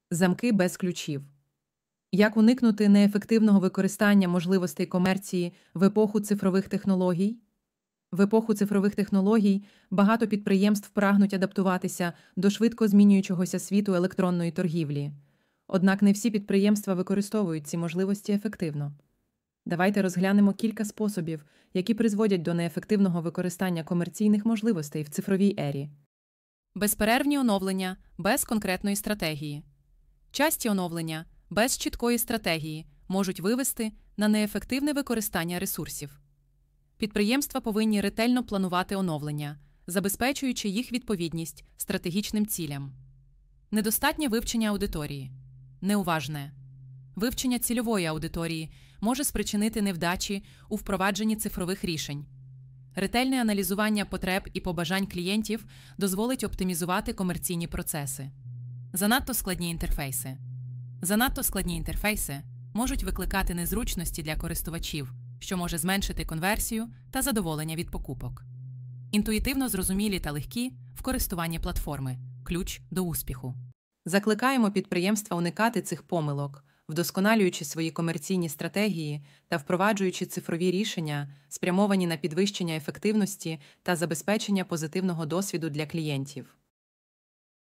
Замки без ключів. Як уникнути неефективного використання можливостей комерції в епоху цифрових технологій? В епоху цифрових технологій багато підприємств прагнуть адаптуватися до швидко змінюючогося світу електронної торгівлі. Однак не всі підприємства використовують ці можливості ефективно. Давайте розглянемо кілька способів, які призводять до неефективного використання комерційних можливостей в цифровій ері. Безперервні оновлення без конкретної стратегії. Часті оновлення без чіткої стратегії можуть вивести на неефективне використання ресурсів. Підприємства повинні ретельно планувати оновлення, забезпечуючи їх відповідність стратегічним цілям. Недостатнє вивчення аудиторії. Неуважне. Вивчення цільової аудиторії може спричинити невдачі у впровадженні цифрових рішень. Ретельне аналізування потреб і побажань клієнтів дозволить оптимізувати комерційні процеси. Занадто складні інтерфейси. Занадто складні інтерфейси можуть викликати незручності для користувачів, що може зменшити конверсію та задоволення від покупок. Інтуїтивно зрозумілі та легкі в користуванні платформи – ключ до успіху. Закликаємо підприємства уникати цих помилок, вдосконалюючи свої комерційні стратегії та впроваджуючи цифрові рішення, спрямовані на підвищення ефективності та забезпечення позитивного досвіду для клієнтів.